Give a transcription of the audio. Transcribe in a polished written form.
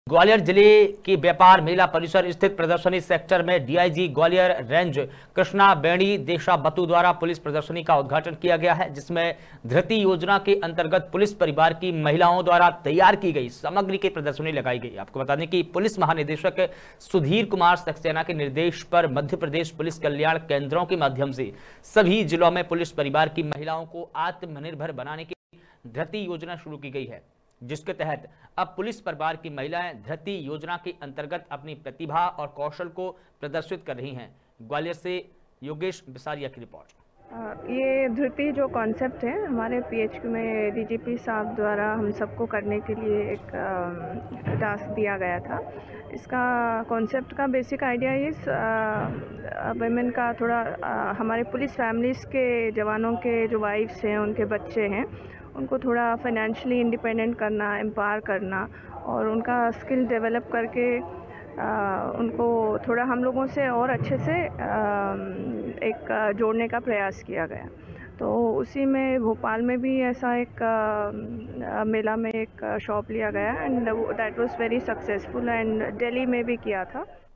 ग्वालियर जिले की व्यापार मेला परिसर स्थित प्रदर्शनी सेक्टर में डीआईजी ग्वालियर रेंज कृष्णा बेणी देशा बतु द्वारा पुलिस प्रदर्शनी का उद्घाटन किया गया है, जिसमें धृति योजना के अंतर्गत पुलिस परिवार की महिलाओं द्वारा तैयार की गई सामग्री की प्रदर्शनी लगाई गई। आपको बता दें कि पुलिस महानिदेशक सुधीर कुमार सक्सेना के निर्देश पर मध्य प्रदेश पुलिस कल्याण केंद्रों के माध्यम से सभी जिलों में पुलिस परिवार की महिलाओं को आत्मनिर्भर बनाने की धृति योजना शुरू की गई है, जिसके तहत अब पुलिस परिवार की महिलाएं धृति योजना के अंतर्गत अपनी प्रतिभा और कौशल को प्रदर्शित कर रही हैं। ग्वालियर से योगेश बिसारिया की रिपोर्ट। ये धृति जो कॉन्सेप्ट है हमारे पीएचक्यू में डीजीपी साहब द्वारा हम सबको करने के लिए एक टास्क दिया गया था। इसका कॉन्सेप्ट का बेसिक आइडिया इस वेमेन का थोड़ा हमारे पुलिस फैमिलीज़ के जवानों के जो वाइफ्स हैं, उनके बच्चे हैं, उनको थोड़ा फाइनेंशियली इंडिपेंडेंट करना, एम्पावर करना और उनका स्किल डेवलप करके उनको थोड़ा हम लोगों से और अच्छे से एक जोड़ने का प्रयास किया गया। तो उसी में भोपाल में भी ऐसा एक मेला में एक शॉप लिया गया and that was very successful एंड दिल्ली में भी किया था।